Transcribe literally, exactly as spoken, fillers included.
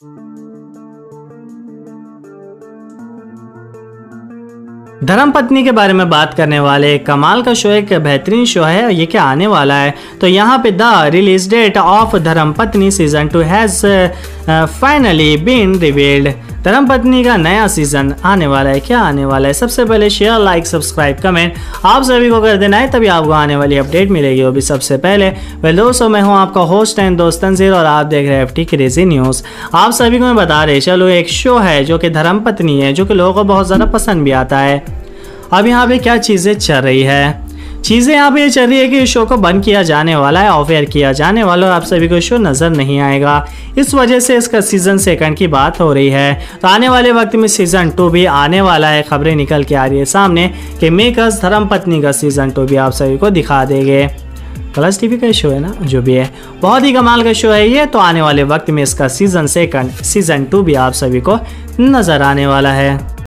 धर्मपत्नी के बारे में बात करने वाले कमाल का शो, एक बेहतरीन शो है। ये क्या आने वाला है, तो यहाँ पे the release date of Dharmpatni season two has finally been revealed. Dharmpatni का नया सीजन आने वाला है। क्या आने वाला है, सबसे पहले शेयर, लाइक, सब्सक्राइब, कमेंट आप सभी को कर देना है, तभी आपको आने वाली अपडेट मिलेगी, वो भी सबसे पहले। वेल दोस्तों, मैं हूँ आपका होस्ट एंड दोस्त तंजीर और आप देख रहे हैं एफ टी क्रेजी न्यूज़। आप सभी को मैं बता रहे चलो, एक शो है जो कि धर्मपत्नी है, जो कि लोगों को बहुत ज़्यादा पसंद भी आता है। अब यहाँ पे क्या चीज़ें चल रही है, चीज़ें यहाँ पे ये चल रही है कि इस शो को बंद किया जाने वाला है, ऑफ एयर किया जाने वाला है, आप सभी को शो नज़र नहीं आएगा। इस वजह से इसका सीज़न सेकंड की बात हो रही है। तो आने वाले वक्त में सीज़न टू भी आने वाला है। खबरें निकल के आ रही है सामने कि मेकर्स धर्मपत्नी का सीज़न टू भी आप सभी को दिखा देंगे। कलर्स टीवी का शो है ना, जो भी है बहुत ही कमाल का शो है ये। तो आने वाले वक्त में इसका सीज़न सेकंड, सीज़न टू भी आप सभी को नज़र आने वाला है।